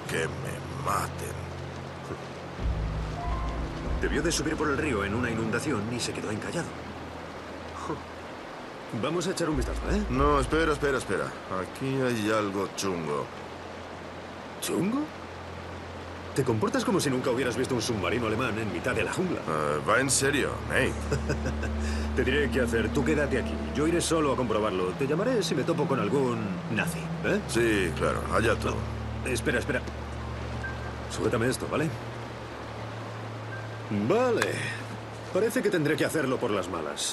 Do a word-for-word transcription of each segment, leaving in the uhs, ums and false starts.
que me maten. Debió de subir por el río en una inundación y se quedó encallado. Vamos a echar un vistazo, ¿eh? No, espera, espera, espera. Aquí hay algo chungo. ¿Chungo? Te comportas como si nunca hubieras visto un submarino alemán en mitad de la jungla. Uh, ¿Va en serio, Nate? Te diré qué hacer. Tú quédate aquí. Yo iré solo a comprobarlo. Te llamaré si me topo con algún nazi, ¿eh? Sí, claro. Allá tú. No. Espera, espera. Sujétame esto, ¿vale? Vale. Parece que tendré que hacerlo por las malas.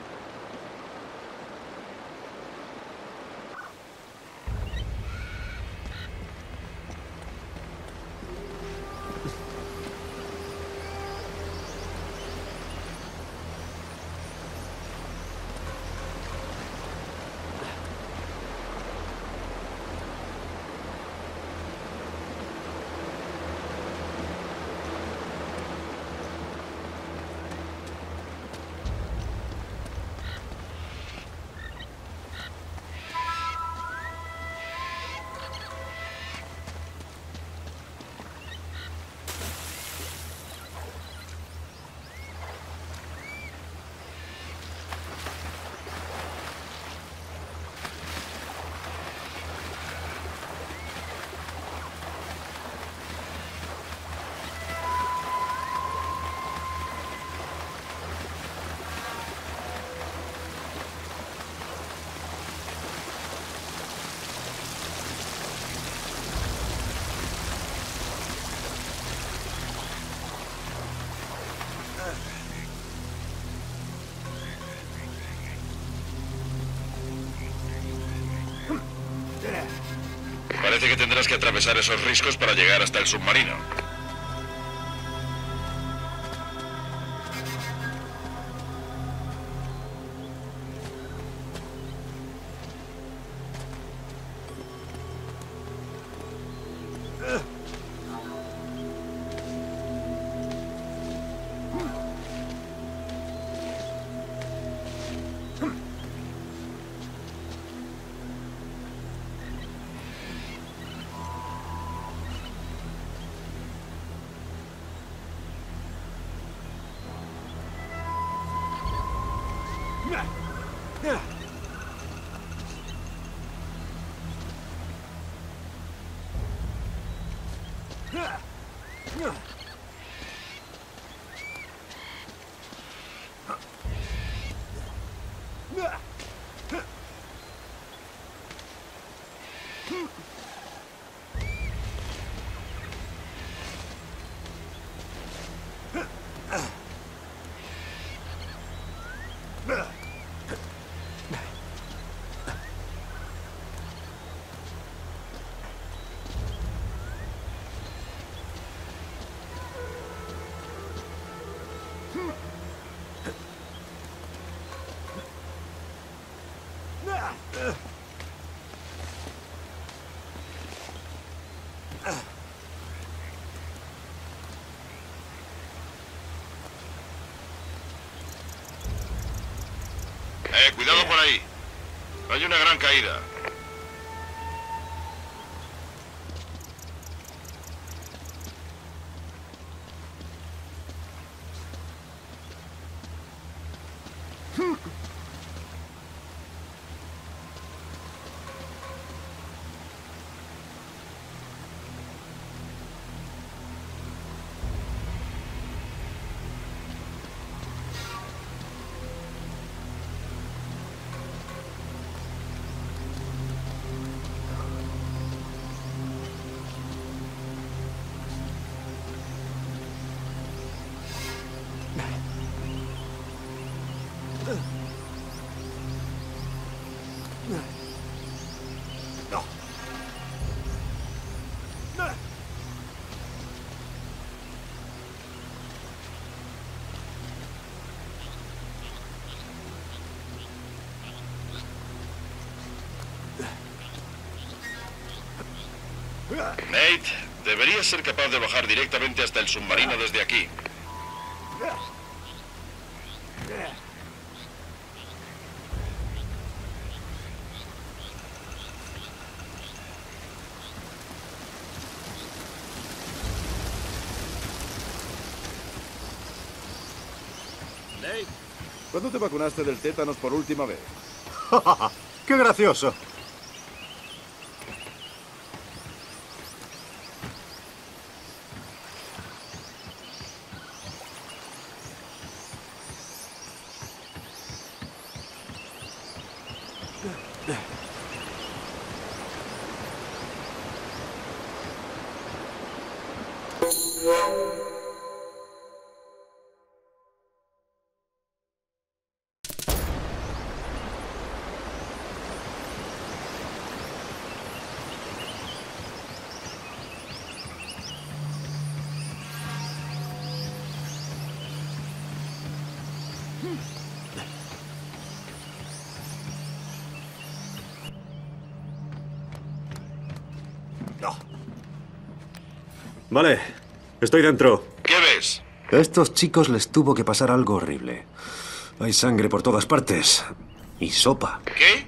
Parece que tendrás que atravesar esos riscos para llegar hasta el submarino. Eh, cuidado por ahí. Hay una gran caída. Nate, deberías ser capaz de bajar directamente hasta el submarino desde aquí. Nate. ¿Cuándo te vacunaste del tétanos por última vez? ¡Qué gracioso! No. Vale, estoy dentro. ¿Qué ves? A estos chicos les tuvo que pasar algo horrible. Hay sangre por todas partes. Y sopa. ¿Qué?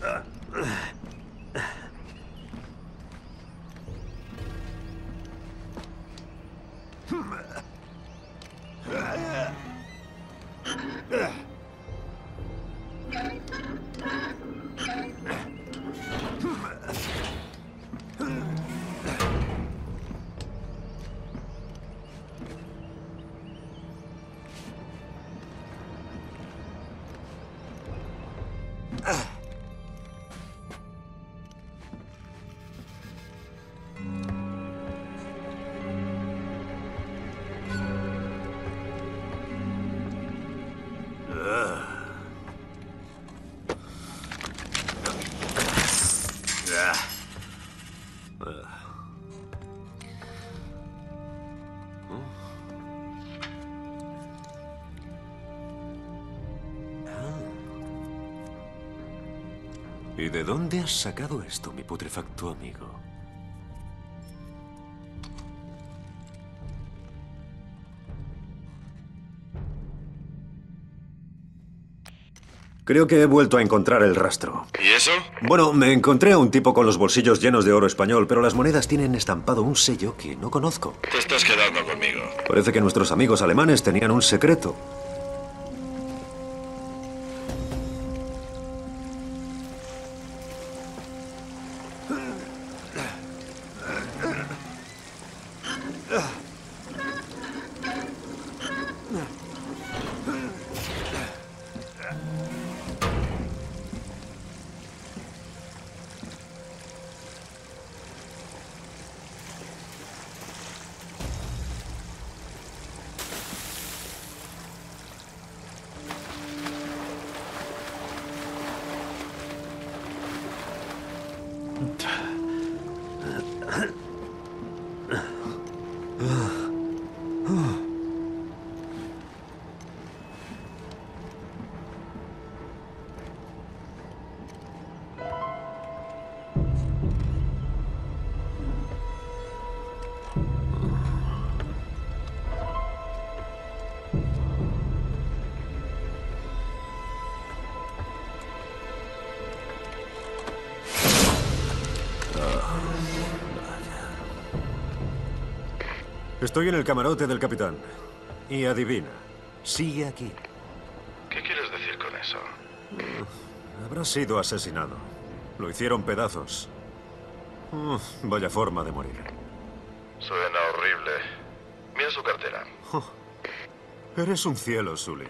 ¿Y de dónde has sacado esto, mi putrefacto amigo? Creo que he vuelto a encontrar el rastro. ¿Y eso? Bueno, me encontré a un tipo con los bolsillos llenos de oro español, pero las monedas tienen estampado un sello que no conozco. Te estás quedando conmigo. Parece que nuestros amigos alemanes tenían un secreto. Estoy en el camarote del capitán. Y adivina, sigue aquí. ¿Qué quieres decir con eso? Habrá sido asesinado. Lo hicieron pedazos. Uf, vaya forma de morir. Suena horrible. Mira su cartera. Oh, eres un cielo, Sully.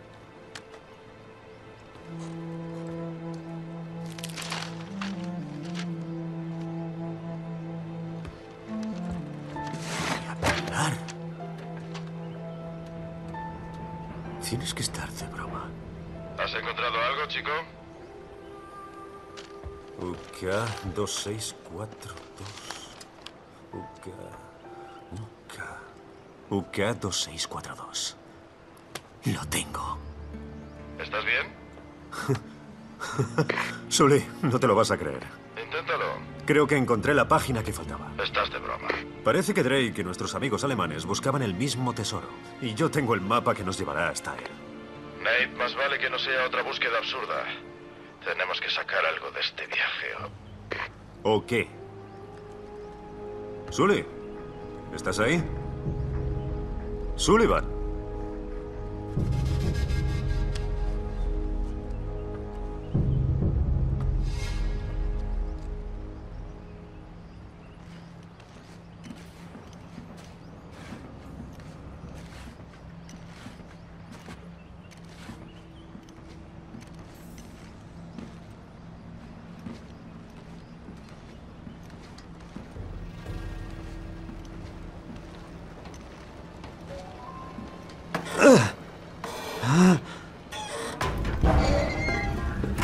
Tienes que estar de broma. ¿Has encontrado algo, chico? U K dos seis cuatro dos. U K... U K... U K dos seis cuatro dos. Lo tengo. ¿Estás bien? Sully, no te lo vas a creer. Inténtalo. Creo que encontré la página que faltaba. Estás de broma. Parece que Drake y nuestros amigos alemanes buscaban el mismo tesoro. Y yo tengo el mapa que nos llevará hasta él. Nate, más vale que no sea otra búsqueda absurda. Tenemos que sacar algo de este viaje. ¿O qué? Sully, ¿estás ahí? Sullivan.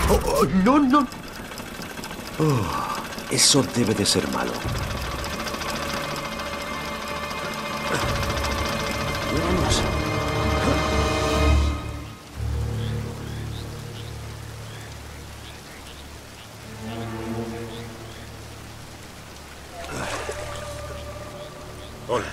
Oh, oh, no, no. Oh, eso debe de ser malo. Vamos. Hola.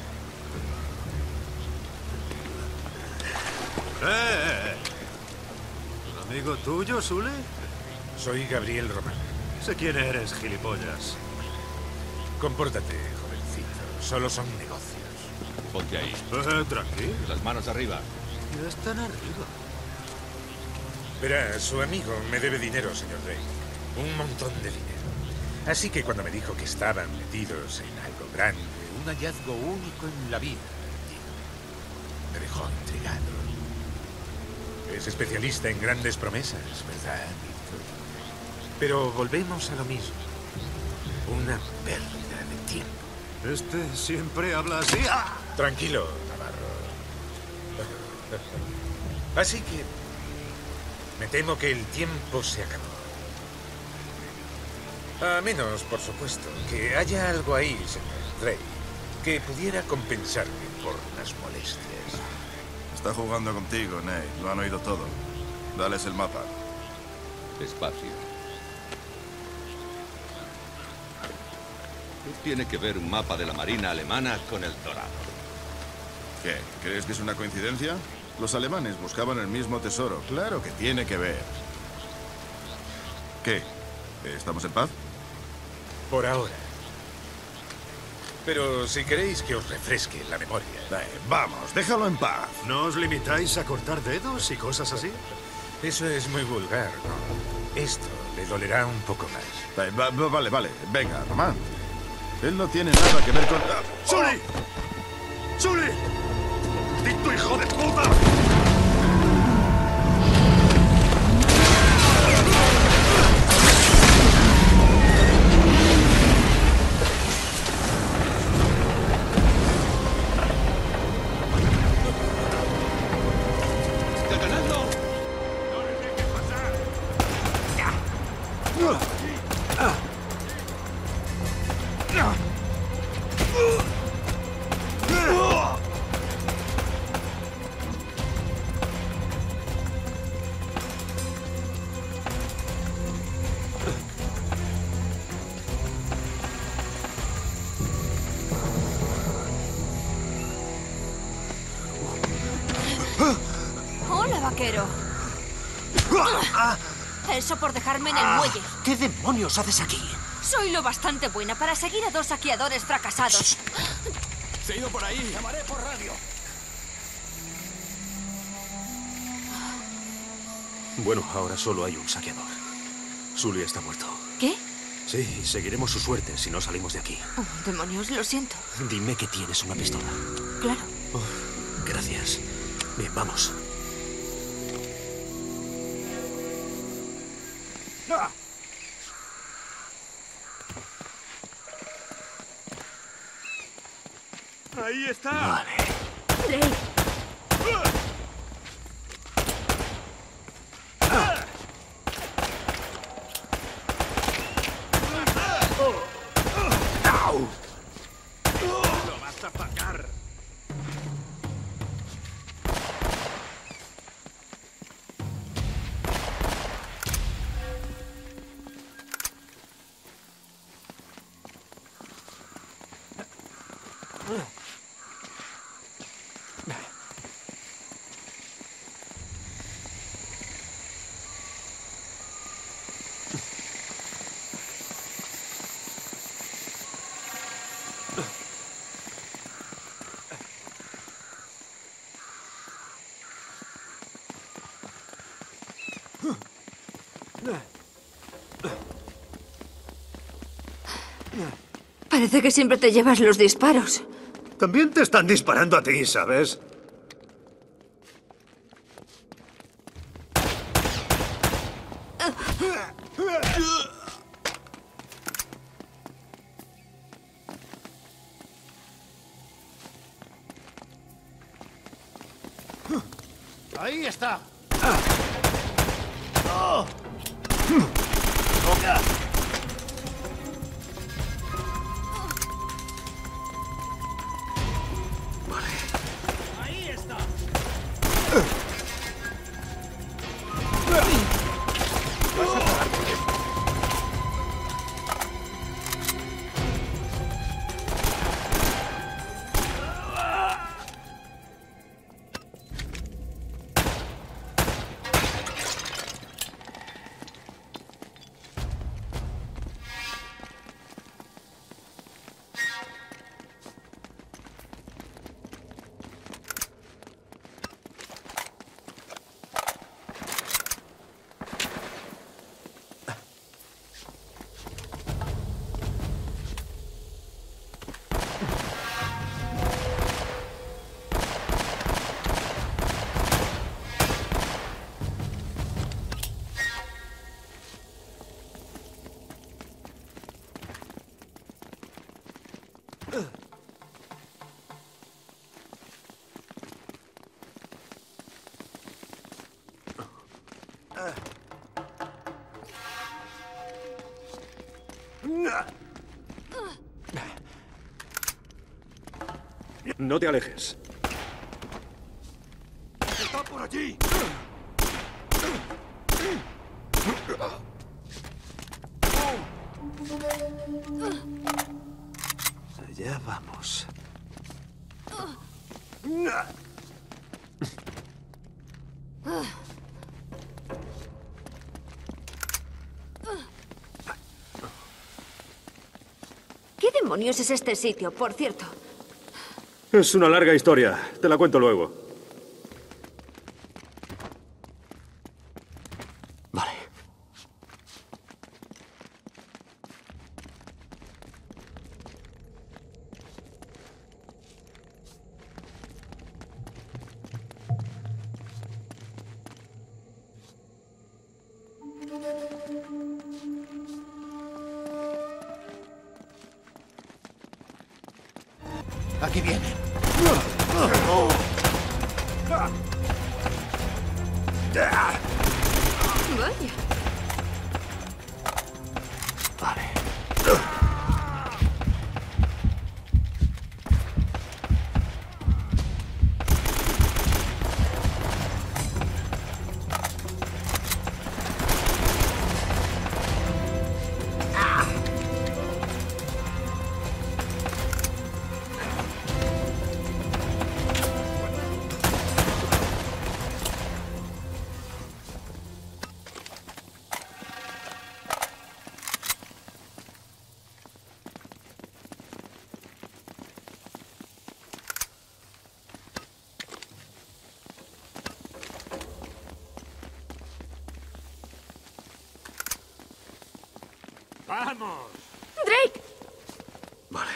Eh, ¿Amigo tuyo, Sule? Soy Gabriel Román. Sé quién eres, gilipollas. Compórtate, jovencito. Solo son negocios. Ponte ahí. Eh, tranquilo. Las manos arriba. Ya están arriba. Verá, su amigo me debe dinero, señor Drake. Un montón de dinero. Así que cuando me dijo que estaban metidos en algo grande, un hallazgo único en la vida, me dejó intrigado. Es especialista en grandes promesas, ¿verdad, Víctor? Pero volvemos a lo mismo. Una pérdida de tiempo. Este siempre habla así. ¡Ah! Tranquilo, Navarro. Así que me temo que el tiempo se acabó. A menos, por supuesto, que haya algo ahí, señor Drake, que pudiera compensarme por las molestias. Está jugando contigo, Nate. Lo han oído todo. Dales el mapa. Despacio. ¿Qué tiene que ver un mapa de la Marina alemana con el Dorado? ¿Qué? ¿Crees que es una coincidencia? Los alemanes buscaban el mismo tesoro. Claro que tiene que ver. ¿Qué? ¿Estamos en paz? Por ahora. Pero si queréis que os refresque la memoria... Eh, vamos, déjalo en paz. ¿No os limitáis a cortar dedos y cosas así? Eso es muy vulgar, ¿no? Esto le dolerá un poco más. Eh, va- va- vale, vale. Venga, Román. Él no tiene nada que ver con... ¡Ah! ¡Sully! ¡Sully! ¡Dicto hijo de puta! ¡Está ganando! Hola, vaquero. Eso por dejarme en el muelle. ¿Qué demonios haces aquí? Soy lo bastante buena para seguir a dos saqueadores fracasados. Se ha ido por ahí. Llamaré por radio. Bueno, ahora solo hay un saqueador. Sully está muerto. ¿Qué? Sí, seguiremos su suerte si no salimos de aquí. Oh, demonios, lo siento. Dime que tienes una pistola. Claro. Oh, gracias. Bien, vamos. ¡Ahí está! Vale. Drake, ¡Lo vas a pagar! parece que siempre te llevas los disparos. También te están disparando a ti, ¿sabes? ¡Ahí está! ¡Oh! No te alejes. ¡Está por allí! Allá vamos. ¿Qué demonios es este sitio, por cierto? Es una larga historia. Te la cuento luego. Vale. Aquí vienen. Vaya. Vale. ¡Vamos! ¡Drake! Vale.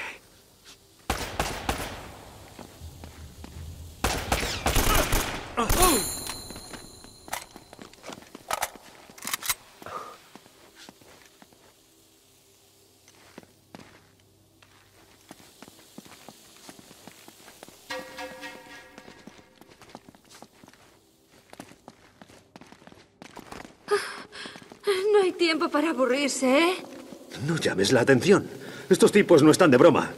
No hay tiempo para aburrirse, ¿eh? No llames la atención. Estos tipos no están de broma.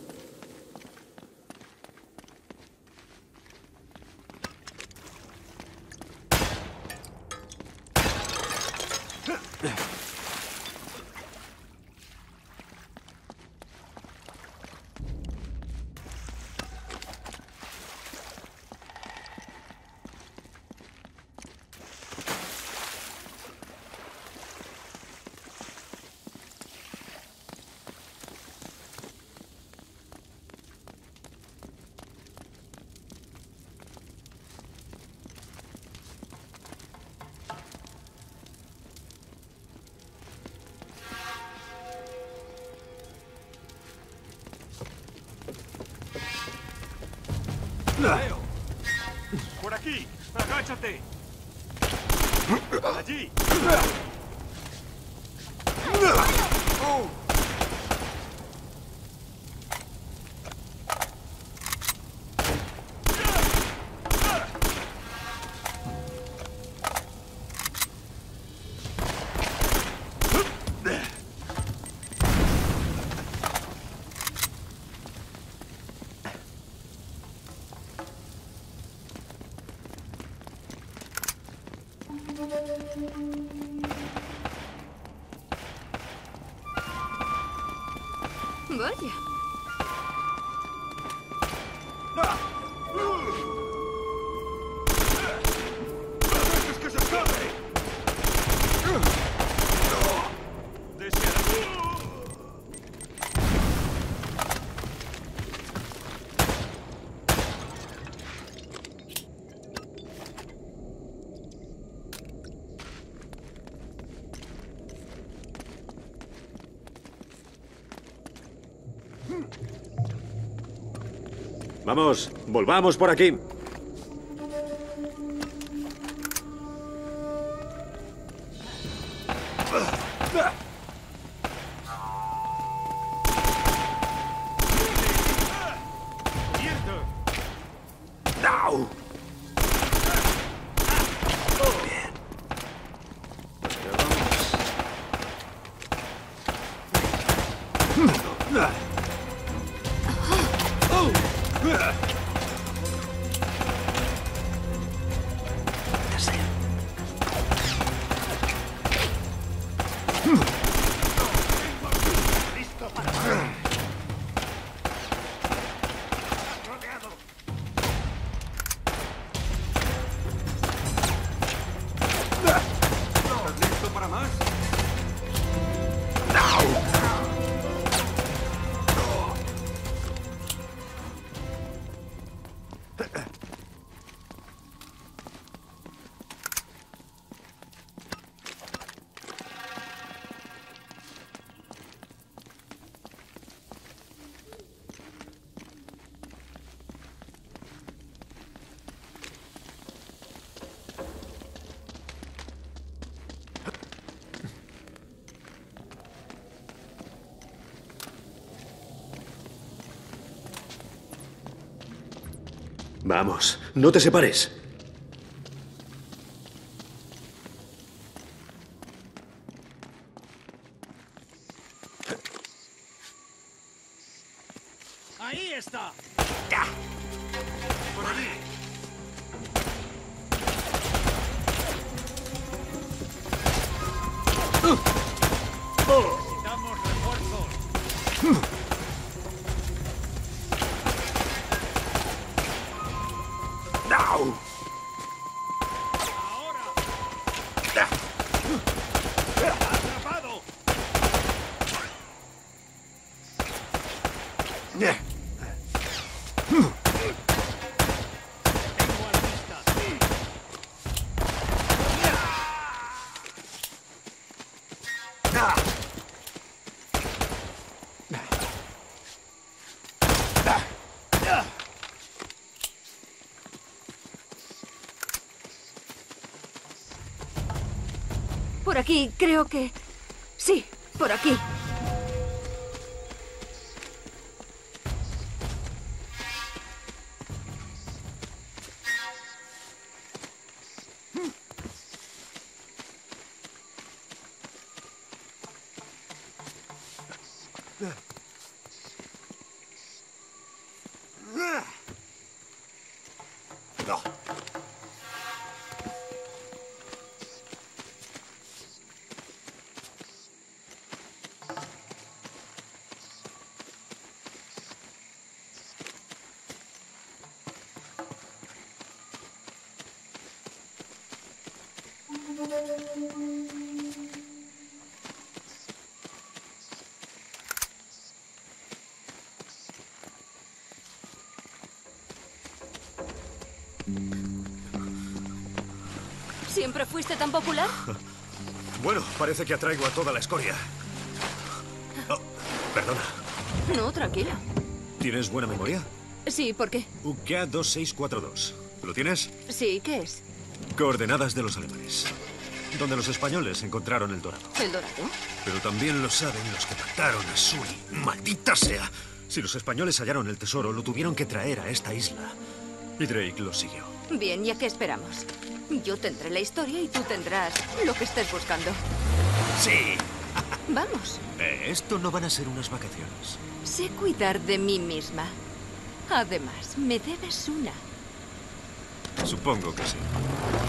¡Por aquí! ¡Agáchate! ¡Allí! Vaya. ¡Es que se escape! Vamos, volvamos por aquí. Vamos, no te separes. ¡Ahí está! ¡Por allí! Necesitamos refuerzos. ¡No! ¡Atrapado! Tengo a la vista. Por aquí, creo que... Sí, por aquí. No. ¿Siempre fuiste tan popular? Bueno, parece que atraigo a toda la escoria. Oh, perdona. No, tranquila. ¿Tienes buena memoria? Sí, ¿por qué? U K dos seis cuatro dos. ¿Lo tienes? Sí, ¿qué es? Coordenadas de los alemanes. Donde los españoles encontraron el dorado. ¿El dorado? Pero también lo saben los que mataron a Sully. ¡Maldita sea! Si los españoles hallaron el tesoro, lo tuvieron que traer a esta isla. Y Drake lo siguió. Bien, ¿y a qué esperamos? Yo tendré la historia y tú tendrás lo que estés buscando. ¡Sí! Vamos. Eh, esto no van a ser unas vacaciones. Sé cuidar de mí misma. Además, me debes una. Supongo que sí.